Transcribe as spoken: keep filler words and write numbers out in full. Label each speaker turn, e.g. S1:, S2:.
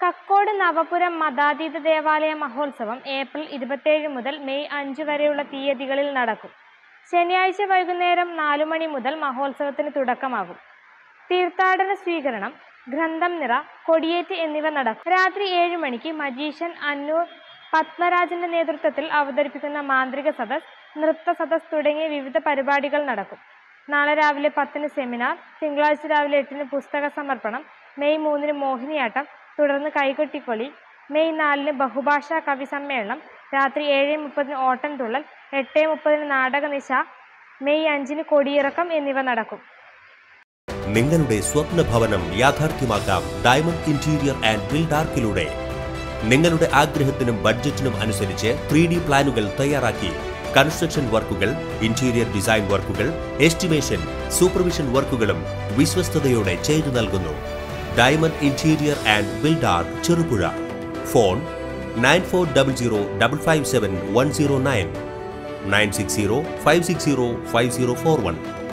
S1: കക്കോട് നവപുരം മതാതീത ദേവാലയ മഹോത്സവം ഏപ്രിൽ ഇരുപത്തിയേഴ് മുതൽ മെയ് അഞ്ച് വരെയുള്ള തീയതികളിൽ നടക്കും. ശനിയാഴ്ച വൈകുന്നേരം നാലു മണി മുതൽ മഹോത്സവത്തിന് തുടക്കമാകും. തീർത്ഥാടന സ്വീകരണം, ഗ്രന്ഥം നിറ, കൊടിയേറ്റ് എന്നിവ നടക്കും. രാത്രി ഏഴ് മണിക്ക് മജീഷ്യൻ അന്നൂർ പത്മരാജന്റെ നേതൃത്വത്തിൽ അവതരിപ്പിക്കുന്ന മാന്ത്രിക സദസ്, നൃത്ത സദസ് തുടങ്ങിയ വിവിധ പരിപാടികൾ നടക്കും. നാളെ രാവിലെ പത്തിന് സെമിനാർ, തിങ്കളാഴ്ച രാവിലെ എട്ടിന് പുസ്തക സമർപ്പണം, മെയ് മൂന്നിന് മോഹിനിയാട്ടം, തുടർന്ന് കൈകൊട്ടിക്കളി, മെയ് നാലിന് ബഹുഭാഷാ കവി സമ്മേളനം, രാത്രി ഏഴ് മുപ്പതിന് ഓട്ടൻതുള്ളൽ, എട്ട് മുപ്പതിന് നാടകനിശ, മെയ് അഞ്ചിന് കൊടിയിറക്കം എന്നിവ നടക്കും.
S2: നിങ്ങളുടെ സ്വപ്ന ഭവനം യാഥാർത്ഥ്യമാക്കാം ഡയമണ്ട് ഇന്റീരിയർ ആൻഡ് ബിൽഡാർക്കിലൂടെ. നിങ്ങളുടെ ആഗ്രഹത്തിനും ബഡ്ജറ്റിനും അനുസരിച്ച് ത്രീ ഡി പ്ലാനുകൾ തയ്യാറാക്കി കൺസ്ട്രക്ഷൻ വർക്കുകൾ, ഇന്റീരിയർ ഡിസൈൻ വർക്കുകൾ, എസ്റ്റിമേഷൻ, സൂപ്പർവിഷൻ വർക്കുകളും വിശ്വസ്തയോടെ ചെയ്തു നൽകുന്നു. Diamond interior and Buildark, Cherupuzha. Phone nine four double zero double five seven one zero nine, nine six zero five six zero five zero four one.